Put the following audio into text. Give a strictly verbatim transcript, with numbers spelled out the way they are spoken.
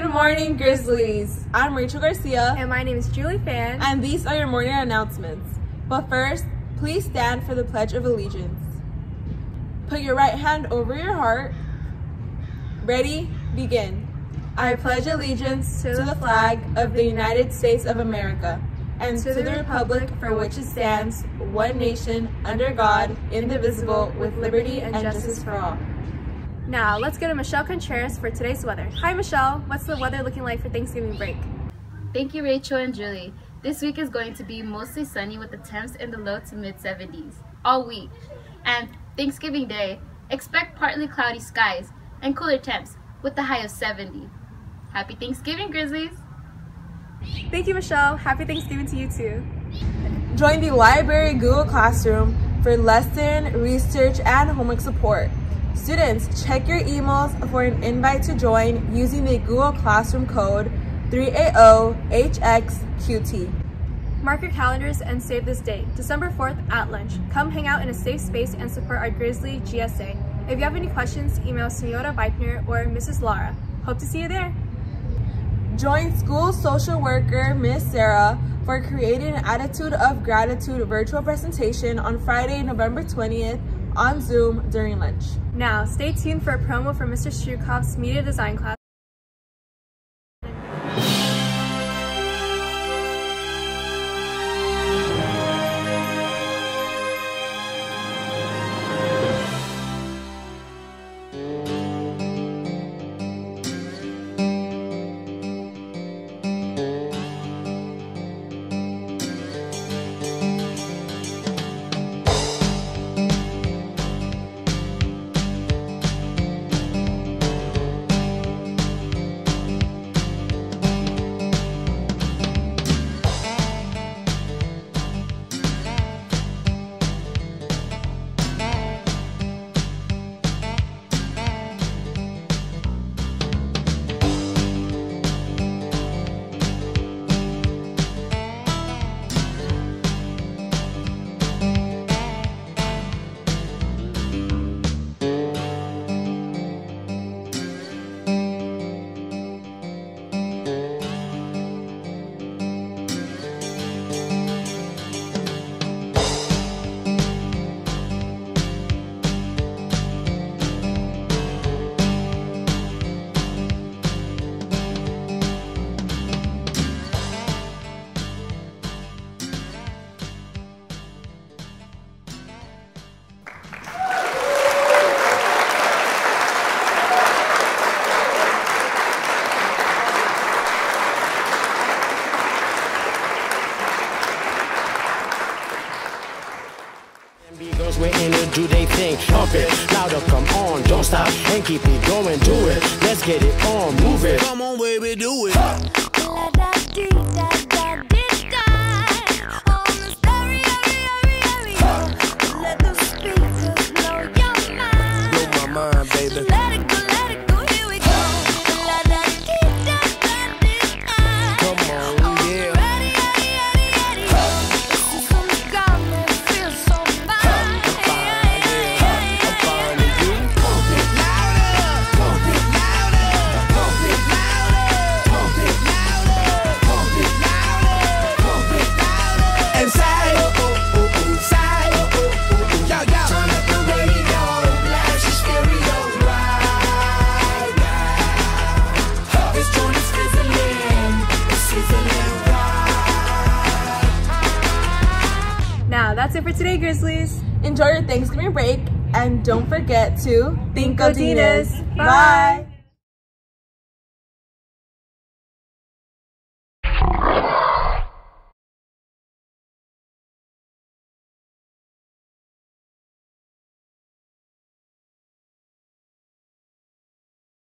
Good morning, Grizzlies. I'm Rachel Garcia. And my name is Julie Fan. And these are your morning announcements. But first, please stand for the Pledge of Allegiance. Put your right hand over your heart. Ready? Begin. I pledge allegiance to the flag of the United States of America and to the republic for which it stands, one nation, under God, indivisible, with liberty and justice for all. Now, let's go to Michelle Contreras for today's weather. Hi, Michelle. What's the weather looking like for Thanksgiving break? Thank you, Rachel and Julie. This week is going to be mostly sunny with the temps in the low to mid seventies all week. And Thanksgiving Day, expect partly cloudy skies and cooler temps with the high of seventy. Happy Thanksgiving, Grizzlies! Thank you, Michelle. Happy Thanksgiving to you too. Join the library Google Classroom for lesson, research, and homework support. Students, check your emails for an invite to join using the Google Classroom code three A zero H X Q T. Mark your calendars and save this date, December fourth at lunch. Come hang out in a safe space and support our Grizzly G S A. If you have any questions, email Senora Beitner or Missus Lara. Hope to see you there. Join school social worker Miss Sarah for creating an Attitude of Gratitude virtual presentation on Friday, November twentieth on Zoom during lunch. Now, stay tuned for a promo for Mister Strukoff's media design class. We're in it, do they think? Pump it, louder, come on, don't stop, and keep it going, do it. Let's get it on, move it. Come on, baby, do it. Let the speakers blow your mind. Blow my mind, baby. Let it go, let it go, here we go. Come on, yeah. Ready, ready, ready, ready. This is some gum that feels so fine. I'm fine, yeah. I'm fine with you. Pump it louder, pump it louder, pump it louder, pump it louder, pump it louder, pump it louder. And say, oh, oh, oh, oh, say, oh, oh, oh, oh. Yo, yo. Turn up the radio, blast your stereo right now. This joint is fizzling, it's sizzling right. Now, that's it for today, Grizzlies. Enjoy your Thanksgiving break and don't forget to Think Godinez. Bye!